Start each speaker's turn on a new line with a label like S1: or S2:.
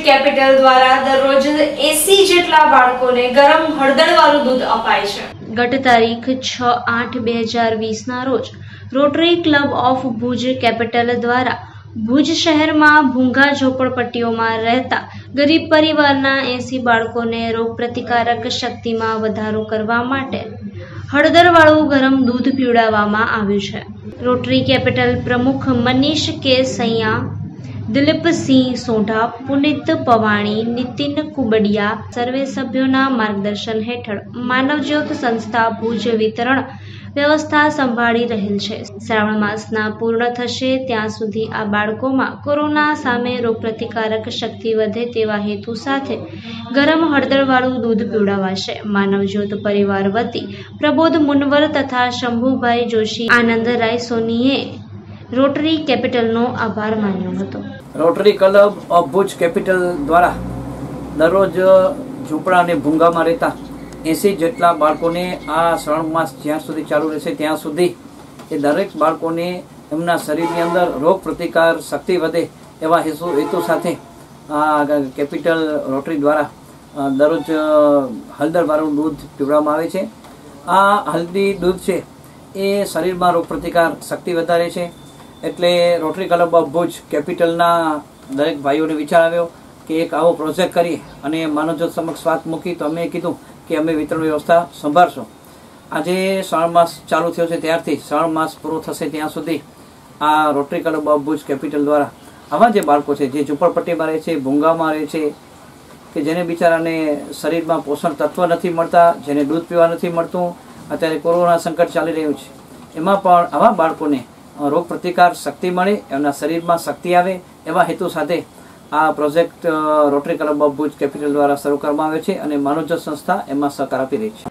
S1: Capital દ્વારા દરરોજ 80 જેટલા બાળકોને ગરમ હળદરવાળું દૂધ અપાય છે। ગત તારીખ 6/8/2020 ના રોજ rotary club of Bhuj capital દ્વારા ભુજ શહેરમાં ભૂંગા ઝોપડપટ્ટીઓમાં રહેતા ગરીબ પરિવારના 80 બાળકોને રોગપ્રતિકારક શક્તિમાં વધારો કરવા માટે હળદરવાળું ગરમ દૂધ પીવડાવવામાં આવ્યું છે। રોટરી કેપિટલ પ્રમુખ મનીષ કે સૈયા, દિલીપસિંહ સોઢા, પુનિત પવાણી, નીતિન કુબડિયા સર્વે સભ્યોના માર્ગદર્શન હેઠળ માનવજ્યોત સંસ્થા ભુજ વિતરણ વ્યવસ્થા સંભાળી રહેલ છે। શ્રાવણ માસના પૂર્ણ થશે ત્યાં સુધી આ બાળકોમાં કોરોના સામે રોગપ્રતિકારક શક્તિ વધે તેવા હેતુ સાથે ગરમ હળદરવાળું દૂધ પીવડાવાશે। માનવજ્યોત પરિવાર વતી પ્રબોધ મુનવર તથા શંભુભાઈ જોશી, આનંદરાય સોનીએ રોટરી કેપિટલનો આભાર માન્યો હતો।
S2: Rotary club of Bhuj capital દ્વારા દરરોજ ઝૂંપડા અને ભૂંગામાં રહેતા 80 જેટલા બાળકોને આ શ્રાવણ માસ જ્યાં સુધી ચાલુ રહેશે ત્યાં સુધી એ દરેક બાળકોને એમના શરીરની અંદર રોગ પ્રતિકાર શક્તિ વધે એવા હેતુ સાથે આ કેપિટલ રોટરી દ્વારા દરરોજ હળદરવાળું દૂધ પીવડાવવામાં આવે છે। આ હલ્દી દૂધ છે એ શરીરમાં રોગ પ્રતિકાર શક્તિ વધારે છે, એટલે રોટરી ક્લબ ઓફ ભુજ કેપિટલના દરેક ભાઈઓને વિચાર આવ્યો કે એક આવો પ્રોજેક્ટ કરીએ અને માનવજ્યોત સમક્ષ વાત મૂકી તો અમે કીધું કે અમે વિતરણ વ્યવસ્થા સંભાળશું। આજે શ્રાવણ માસ ચાલુ થયો છે ત્યારથી શ્રાવણ માસ પૂરો થશે ત્યાં સુધી આ rotary club of Bhuj capital દ્વારા આવા જે બાળકો છે જે ઝૂંપડપટ્ટીમાં રહે છે, ભૂંગામાં રહે છે, કે જેને બિચારાને શરીરમાં પોષણ તત્વ નથી મળતા, જેને દૂધ પીવા નથી મળતું, અત્યારે કોરોના સંકટ ચાલી રહ્યું છે, એમાં પણ આવા બાળકોને રોગ પ્રતિકાર શક્તિ મળે, એમના શરીરમાં શક્તિ આવે એવા હેતુ સાથે આ project rotary club of Bhuj capital દ્વારા શરૂ કરવામાં આવ્યો છે અને માનવજ્યોત સંસ્થા એમાં સહકાર આપી રહી છે।